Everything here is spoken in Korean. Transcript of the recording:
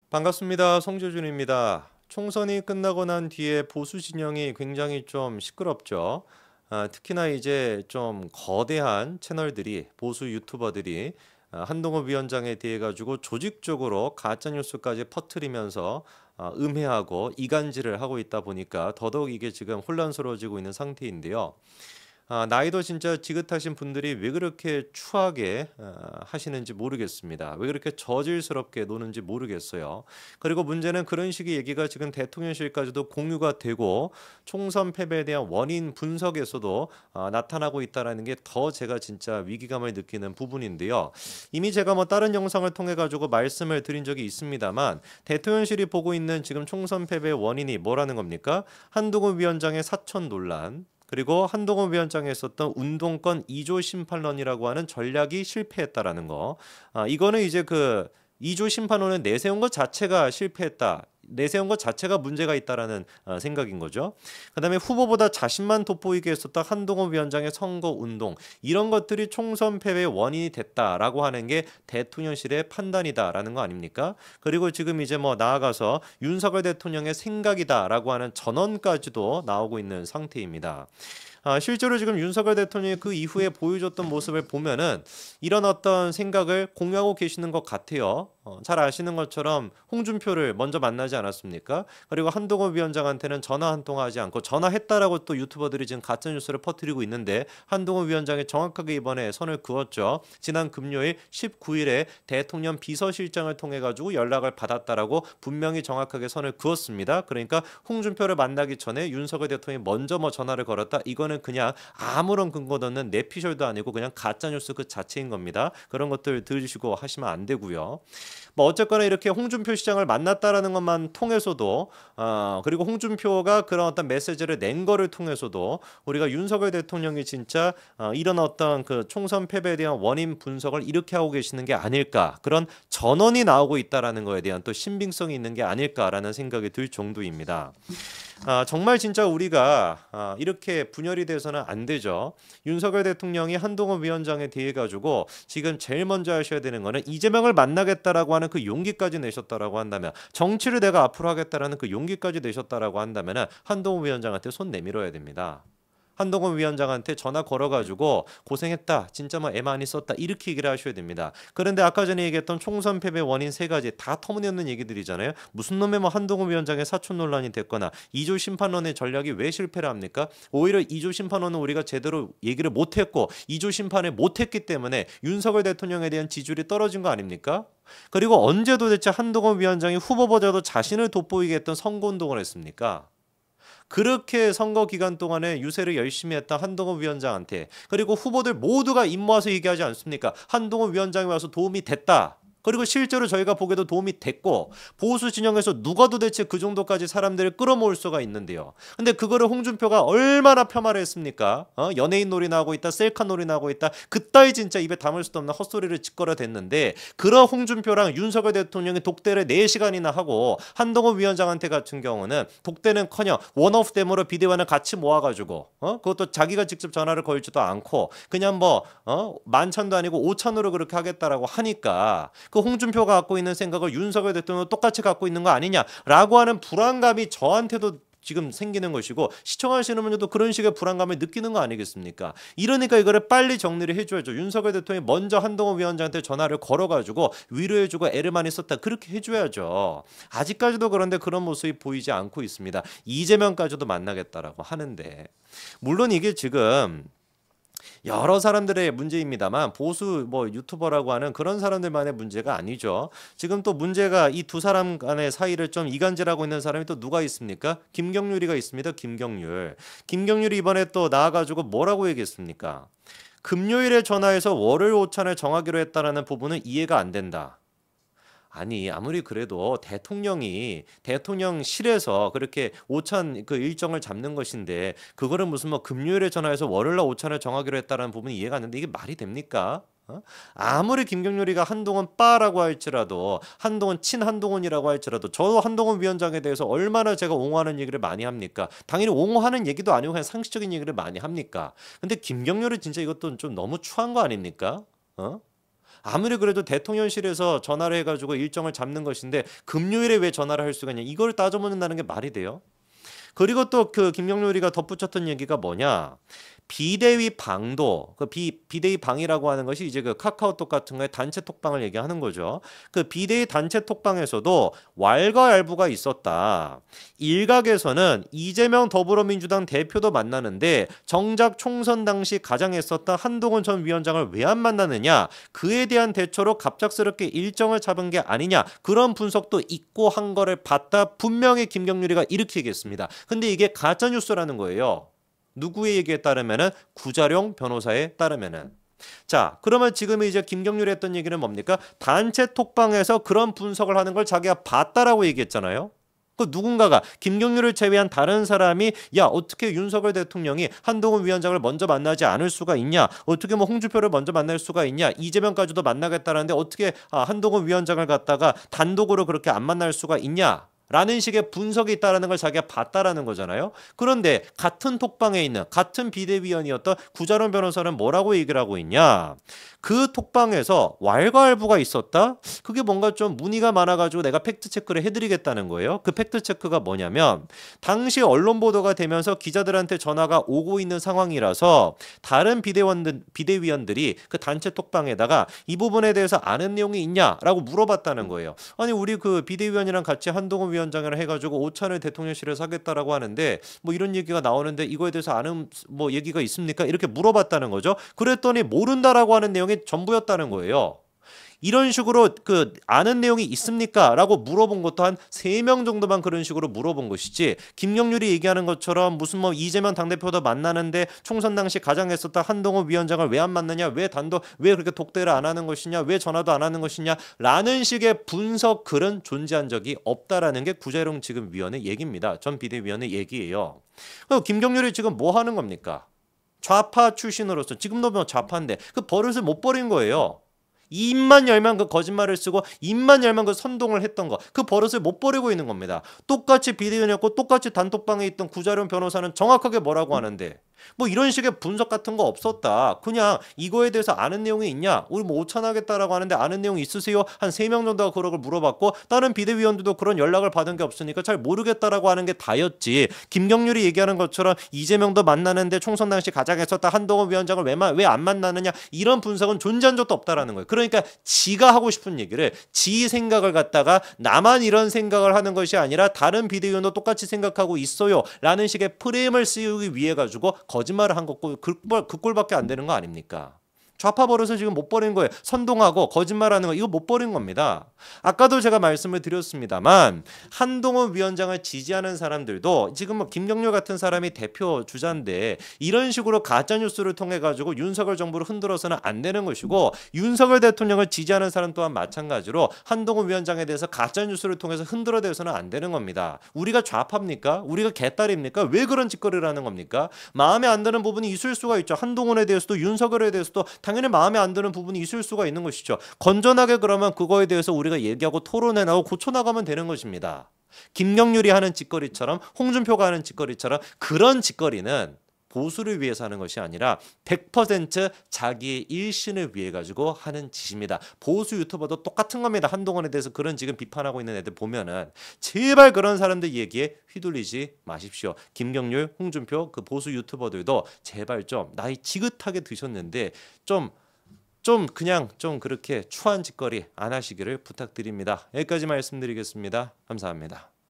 반갑습니다. 송재준입니다. 총선이 끝나고 난 뒤에 보수 진영이 굉장히 좀 시끄럽죠. 특히나 이제 좀 거대한 채널들이 보수 유튜버들이 한동훈 위원장에 대해 가지고 조직적으로 가짜 뉴스까지 퍼뜨리면서 음해하고 이간질을 하고 있다 보니까 더더욱 이게 지금 혼란스러워지고 있는 상태인데요. 나이도 진짜 지긋하신 분들이 왜 그렇게 추하게 하시는지 모르겠습니다. 왜 그렇게 저질스럽게 노는지 모르겠어요. 그리고 문제는 그런 식의 얘기가 지금 대통령실까지도 공유가 되고 총선 패배에 대한 원인 분석에서도 나타나고 있다라는 게 더 제가 진짜 위기감을 느끼는 부분인데요. 이미 제가 뭐 다른 영상을 통해 가지고 말씀을 드린 적이 있습니다만 대통령실이 보고 있는 지금 총선 패배의 원인이 뭐라는 겁니까? 한동훈 위원장의 사천 논란, 그리고 한동훈 위원장이 했었던 운동권 2조 심판론이라고 하는 전략이 실패했다라는 거. 이거는 이제 그 2조 심판론을 내세운 것 자체가 실패했다. 내세운 것 자체가 문제가 있다라는 생각인 거죠. 그다음에 후보보다 자신만 돋보이게 했었던 한동훈 위원장의 선거 운동, 이런 것들이 총선 패배의 원인이 됐다라고 하는 게 대통령실의 판단이다라는 거 아닙니까? 그리고 지금 이제 뭐 나아가서 윤석열 대통령의 생각이다라고 하는 전언까지도 나오고 있는 상태입니다. 실제로 지금 윤석열 대통령이 그 이후에 보여줬던 모습을 보면은 이런 어떤 생각을 공유하고 계시는 것 같아요. 잘 아시는 것처럼 홍준표를 먼저 만나지 않았습니까? 그리고 한동훈 위원장한테는 전화 한 통 하지 않고 전화했다라고 또 유튜버들이 지금 가짜 뉴스를 퍼뜨리고 있는데, 한동훈 위원장이 정확하게 이번에 선을 그었죠. 지난 금요일 19일에 대통령 비서실장을 통해 가지고 연락을 받았다라고 분명히 정확하게 선을 그었습니다. 그러니까 홍준표를 만나기 전에 윤석열 대통령이 먼저 뭐 전화를 걸었다. 이거는 그냥 아무런 근거도 없는 내피셜도 아니고 그냥 가짜 뉴스 그 자체인 겁니다. 그런 것들 들으시고 하시면 안 되고요. 뭐 어쨌거나 이렇게 홍준표 시장을 만났다라는 것만 통해서도 그리고 홍준표가 그런 어떤 메시지를 낸 거를 통해서도 우리가 윤석열 대통령이 진짜 이런 어떤 그 총선 패배에 대한 원인 분석을 이렇게 하고 계시는 게 아닐까, 그런 전언이 나오고 있다라는 거에 대한 또 신빙성이 있는 게 아닐까라는 생각이 들 정도입니다. 정말 진짜 우리가 이렇게 분열이 돼서는 안 되죠. 윤석열 대통령이 한동훈 위원장에 대해 가지고 지금 제일 먼저 하셔야 되는 거는 이재명을 만나겠다라고 하는 그 용기까지 내셨다라고 한다면, 정치를 내가 앞으로 하겠다라는 그 용기까지 내셨다라고 한다면은 한동훈 위원장한테 손 내밀어야 됩니다. 한동훈 위원장한테 전화 걸어가지고 고생했다, 진짜 뭐 애 많이 썼다, 이렇게 얘기를 하셔야 됩니다. 그런데 아까 전에 얘기했던 총선 패배 원인 세 가지 다 터무니없는 얘기들이잖아요. 무슨 놈의 뭐 한동훈 위원장의 사촌 논란이 됐거나 2조 심판원의 전략이 왜 실패를 합니까? 오히려 2조 심판원은 우리가 제대로 얘기를 못했고 2조 심판을 못했기 때문에 윤석열 대통령에 대한 지지율이 떨어진 거 아닙니까? 그리고 언제 도대체 한동훈 위원장이 후보보다도 자신을 돋보이게 했던 선거운동을 했습니까? 그렇게 선거 기간 동안에 유세를 열심히 했던 한동훈 위원장한테, 그리고 후보들 모두가 입 모아서 얘기하지 않습니까? 한동훈 위원장이 와서 도움이 됐다. 그리고 실제로 저희가 보기에도 도움이 됐고, 보수 진영에서 누가 도대체 그 정도까지 사람들을 끌어모을 수가 있는데요. 근데 그거를 홍준표가 얼마나 폄하를 했습니까? 연예인 놀이나 하고 있다, 셀카 놀이나 하고 있다, 그따위 진짜 입에 담을 수도 없는 헛소리를 짓거려댔는데, 그런 홍준표랑 윤석열 대통령이 독대를 4시간이나 하고 한동훈 위원장한테 같은 경우는 독대는커녕 원오프 데모로 비대위원을 같이 모아가지고 그것도 자기가 직접 전화를 걸지도 않고 그냥 뭐 만찬도 아니고 오찬으로 그렇게 하겠다라고 하니까, 그 홍준표가 갖고 있는 생각을 윤석열 대통령도 똑같이 갖고 있는 거 아니냐라고 하는 불안감이 저한테도 지금 생기는 것이고, 시청하시는 분들도 그런 식의 불안감을 느끼는 거 아니겠습니까? 이러니까 이거를 빨리 정리를 해줘야죠. 윤석열 대통령이 먼저 한동훈 위원장한테 전화를 걸어가지고 위로해주고 애를 많이 썼다, 그렇게 해줘야죠. 아직까지도 그런데 그런 모습이 보이지 않고 있습니다. 이재명까지도 만나겠다라고 하는데, 물론 이게 지금 여러 사람들의 문제입니다만 보수 뭐 유튜버라고 하는 그런 사람들만의 문제가 아니죠. 지금 또 문제가 이 두 사람 간의 사이를 좀 이간질하고 있는 사람이 또 누가 있습니까? 김경률이가 있습니다. 김경률. 김경률이 이번에 또 나와가지고 뭐라고 얘기했습니까? 금요일에 전화해서 월요일 오찬을 정하기로 했다라는 부분은 이해가 안 된다. 아니, 아무리 그래도 대통령이 대통령실에서 그렇게 오찬 그 일정을 잡는 것인데, 그거를 무슨 뭐 금요일에 전화해서 월요일날 오찬을 정하기로 했다는 부분이 이해가 안 되는데, 이게 말이 됩니까? 아무리 김경률이가 한동훈 빠라고 할지라도, 한동훈 친한동훈이라고 할지라도, 저도 한동훈 위원장에 대해서 얼마나 제가 옹호하는 얘기를 많이 합니까? 당연히 옹호하는 얘기도 아니고 그냥 상식적인 얘기를 많이 합니까? 근데 김경률은 진짜 이것도 좀 너무 추한 거 아닙니까? 아무리 그래도 대통령실에서 전화를 해가지고 일정을 잡는 것인데 금요일에 왜 전화를 할 수가 있냐? 이걸 따져묻는다는 게 말이 돼요? 그리고 또 그 김경률이가 덧붙였던 얘기가 뭐냐? 비대위 방도 그 비대위 방이라고 하는 것이 이제 그 카카오톡 같은 거에 단체 톡방을 얘기하는 거죠. 그 비대위 단체 톡방에서도 왈가왈부가 있었다. 일각에서는 이재명 더불어민주당 대표도 만나는데 정작 총선 당시 가장했었던 한동훈 전 위원장을 왜 안 만나느냐? 그에 대한 대처로 갑작스럽게 일정을 잡은 게 아니냐? 그런 분석도 있고 한 거를 봤다. 분명히 김경률이가 이렇게 얘기했습니다. 근데 이게 가짜 뉴스라는 거예요. 누구의 얘기에 따르면은 구자룡 변호사에 따르면은. 자, 그러면 지금 이제 김경률이 했던 얘기는 뭡니까? 단체 톡방에서 그런 분석을 하는 걸 자기가 봤다라고 얘기했잖아요. 그 누군가가 김경률을 제외한 다른 사람이 야 어떻게 윤석열 대통령이 한동훈 위원장을 먼저 만나지 않을 수가 있냐? 어떻게 뭐 홍준표를 먼저 만날 수가 있냐? 이재명까지도 만나겠다라는데 어떻게 한동훈 위원장을 갖다가 단독으로 그렇게 안 만날 수가 있냐? 라는 식의 분석이 있다라는 걸 자기가 봤다라는 거잖아요. 그런데 같은 톡방에 있는 같은 비대위원이었던 구자룡 변호사는 뭐라고 얘기를 하고 있냐? 그 톡방에서 왈가왈부가 있었다? 그게 뭔가 좀 문의가 많아가지고 내가 팩트체크를 해드리겠다는 거예요. 그 팩트체크가 뭐냐면 당시 언론 보도가 되면서 기자들한테 전화가 오고 있는 상황이라서 다른 비대위원들이 그 단체 톡방에다가 이 부분에 대해서 아는 내용이 있냐라고 물어봤다는 거예요. 아니 우리 그 비대위원이랑 같이 한동훈 위원장이랑 해가지고 오찬을 대통령실에서 하겠다라고 하는데 뭐 이런 얘기가 나오는데 이거에 대해서 아는 뭐 얘기가 있습니까? 이렇게 물어봤다는 거죠. 그랬더니 모른다라고 하는 내용이 전부였다는 거예요. 이런 식으로 그 아는 내용이 있습니까? 라고 물어본 것도 한 3명 정도만 그런 식으로 물어본 것이지 김경률이 얘기하는 것처럼 무슨 뭐 이재명 당대표도 만나는데 총선 당시 가장했었던 한동훈 위원장을 왜 안 만나냐? 왜 단독 왜 그렇게 독대를 안 하는 것이냐? 왜 전화도 안 하는 것이냐? 라는 식의 분석 글은 존재한 적이 없다라는 게 구자룡 지금 위원의 얘기입니다. 전 비대위원의 얘기예요. 김경률이 지금 뭐 하는 겁니까? 좌파 출신으로서 지금도 뭐 좌파인데 그 버릇을 못 버린 거예요. 입만 열면 그 거짓말을 쓰고 입만 열면 그 선동을 했던 거 그 버릇을 못 버리고 있는 겁니다. 똑같이 비대위원이었고 똑같이 단톡방에 있던 구자룡 변호사는 정확하게 뭐라고 하는데 뭐 이런 식의 분석 같은 거 없었다. 그냥 이거에 대해서 아는 내용이 있냐? 우리 뭐 오찬하겠다라고 하는데 아는 내용 있으세요? 한 3명 정도가 그런 걸 물어봤고 다른 비대위원들도 그런 연락을 받은 게 없으니까 잘 모르겠다라고 하는 게 다였지. 김경률이 얘기하는 것처럼 이재명도 만나는데 총선 당시 가장했었다 한동훈 위원장을 왜 안 만나느냐 이런 분석은 존재한 적도 없다라는 거예요. 그러니까 지가 하고 싶은 얘기를 지 생각을 갖다가 나만 이런 생각을 하는 것이 아니라 다른 비대위원도 똑같이 생각하고 있어요 라는 식의 프레임을 씌우기 위해 가지고 거짓말을 한 거고 그 꼴밖에 안 되는 거 아닙니까? 좌파 버릇을 지금 못 버린 거예요. 선동하고 거짓말하는 거 이거 못 버린 겁니다. 아까도 제가 말씀을 드렸습니다만 한동훈 위원장을 지지하는 사람들도 지금 뭐 김경률 같은 사람이 대표 주자인데 이런 식으로 가짜 뉴스를 통해 가지고 윤석열 정부를 흔들어서는 안 되는 것이고 윤석열 대통령을 지지하는 사람 또한 마찬가지로 한동훈 위원장에 대해서 가짜 뉴스를 통해서 흔들어대서는 안 되는 겁니다. 우리가 좌파입니까? 우리가 개딸입니까? 왜 그런 짓거리를 하는 겁니까? 마음에 안 드는 부분이 있을 수가 있죠. 한동훈에 대해서도 윤석열에 대해서도 당연히 마음에 안 드는 부분이 있을 수가 있는 것이죠. 건전하게 그러면 그거에 대해서 우리가 얘기하고 토론해나고 고쳐나가면 되는 것입니다. 김경률이 하는 짓거리처럼 홍준표가 하는 짓거리처럼 그런 짓거리는 보수를 위해서 하는 것이 아니라 100% 자기의 일신을 위해 가지고 하는 짓입니다. 보수 유튜버도 똑같은 겁니다. 한동훈에 대해서 그런 지금 비판하고 있는 애들 보면은 제발 그런 사람들 얘기에 휘둘리지 마십시오. 김경률, 홍준표 그 보수 유튜버들도 제발 좀 나이 지긋하게 드셨는데 좀 그냥 좀 그렇게 추한 짓거리 안 하시기를 부탁드립니다. 여기까지 말씀드리겠습니다. 감사합니다.